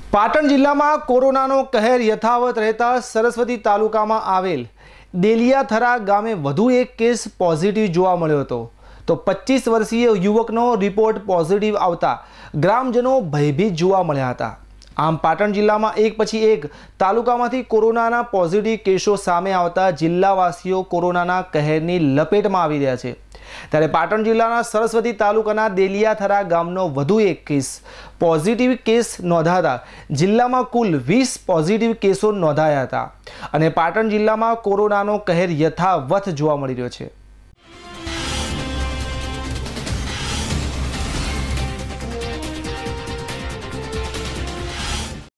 પાટણ જિલ્લામાં કોરોનાનો કહેર યથાવત રહેતા સરસ્વતી તાલુકામાં આવેલ દેલિયાથરા ગામે વધુ એક કેસ પોઝિટિવ જોવા મળ્યો હતો। તો 25 વર્ષીય યુવકનો રિપોર્ટ પોઝિટિવ આવતા ગ્રામજનો ભયભીત જોવા મળ્યા હતા। આમ પાટણ જિલ્લામાં એક પછી એક તાલુકામાંથી કોરોનાના પોઝિટિવ કેસો સામે આવતા જિલ્લાવાસીઓ કોરોનાના કહેરની લપેટમાં આવી રહ્યા છે। ત્યારે પાટણ જિલ્લાના સરસ્વતી તાલુકાના દેલિયાથરા ગામનો વધુ એક કેસ પોઝિટિવ કેસ નોંધાતા જિલ્લામાં કુલ 20 પોઝિટિવ કેસો નોંધાયા હતા અને પાટણ જિલ્લામાં કોરોનાનો કહેર યથાવત જોવા મળી રહ્યો છે।